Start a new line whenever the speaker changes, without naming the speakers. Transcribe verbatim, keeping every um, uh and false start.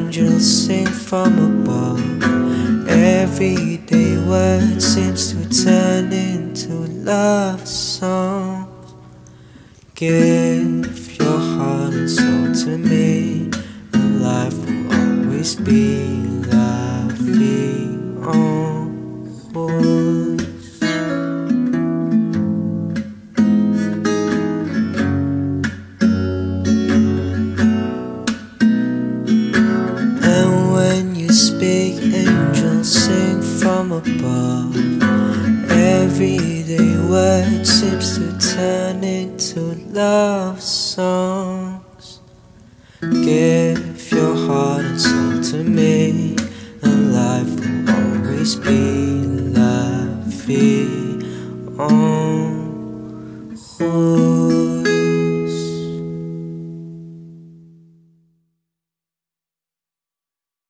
angels sing from above. Everyday words seems to turn into love songs. Give your heart and soul to me, and life will always be la vie en rose. And when you speak, angels sing from above. Everyday words seems to turn into love songs. Give your heart and soul to me, and life will always be la vie en